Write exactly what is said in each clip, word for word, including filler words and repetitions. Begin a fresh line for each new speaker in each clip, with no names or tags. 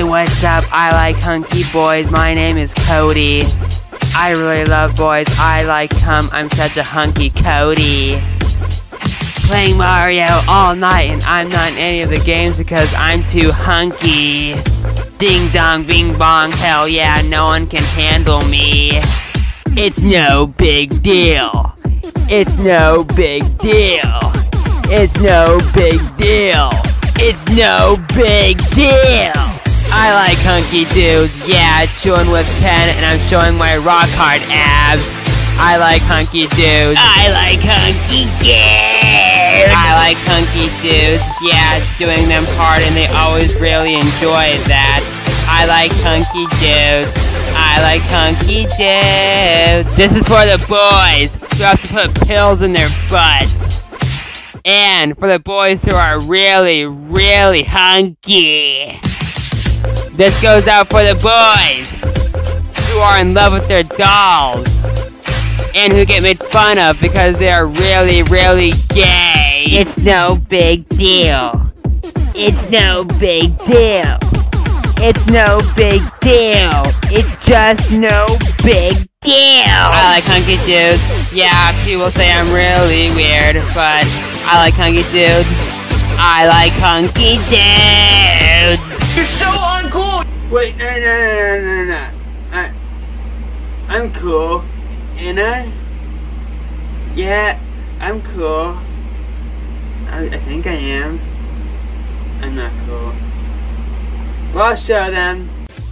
what's up? I like hunky boys. My name is Cody. I really love boys. I like cum. I'm such a hunky Cody. Playing Mario all night, and I'm not in any of the games because I'm too hunky. Ding dong, bing bong, hell yeah, no one can handle me. It's no big deal. It's no big deal. It's no big deal. It's no big deal. I like hunky dudes, yeah, chewing with pen, and I'm showing my rock hard abs. I like hunky dudes. I like hunky dudes. I like hunky dudes, yeah, doing them hard, and they always really enjoy that. I like hunky dudes. I like hunky dudes. This is for the boys who have to put pills in their butts. And for the boys who are really, really hunky. This goes out for the boys who are in love with their dolls and who get made fun of because they are really, really gay. It's no big deal. It's no big deal. It's no big deal. It's just no big deal. I like hunky dudes. Yeah, people say I'm really weird, but I like hunky dudes. I like hunky dudes.
You're so uncool!
Wait, no, no, no, no, no, no. I, I'm cool. Ain't I? Yeah, I'm cool. I, I think I am. I'm not cool. Well, I'll show them.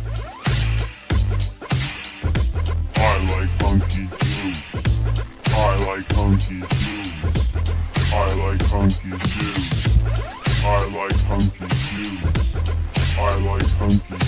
I like hunky dudes. I like hunky dudes. I like hunky dudes. I like hunky dudes. I like hunky